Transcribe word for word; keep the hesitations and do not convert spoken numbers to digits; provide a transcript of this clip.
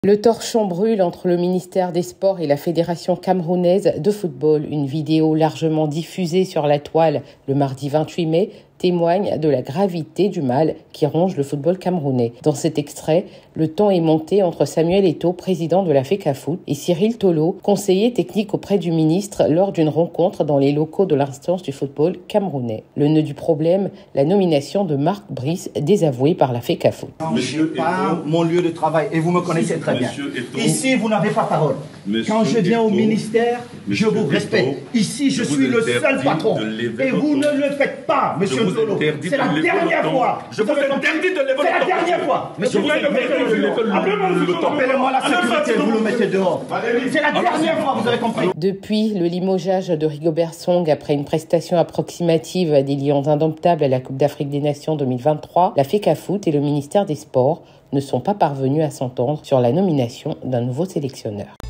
Le torchon brûle entre le ministère des Sports et la Fédération camerounaise de football. Une vidéo largement diffusée sur la toile le mardi vingt-huit mai témoigne de la gravité du mal qui ronge le football camerounais. Dans cet extrait, le ton est monté entre Samuel Eto'o, président de la FECAFOOT, et Cyril Tolo, conseiller technique auprès du ministre lors d'une rencontre dans les locaux de l'instance du football camerounais. Le nœud du problème, la nomination de Marc Brice, désavoué par la FECAFOOT. Monsieur je pas mon lieu de travail et vous me connaissez très bien. Eto'o, ici, vous n'avez pas parole. Monsieur Quand je viens Eto'o, au ministère, je vous respecte. Eto'o, ici, je, je suis le seul patron. Et vous ne le faites pas, monsieur Tolo. C'est la dernière fois. Je vous interdis de lever le ton. C'est la dernière fois. Monsieur, vous appelez-moi la sécurité, vous le mettez dehors. C'est la dernière fois, vous avez compris. Depuis le limogeage de Rigobert Song après une prestation approximative des Lions indomptables à la Coupe d'Afrique des Nations deux mille vingt-trois, la FECAFOOT et le ministère des Sports ne sont pas parvenus à s'entendre sur la nomination d'un nouveau sélectionneur.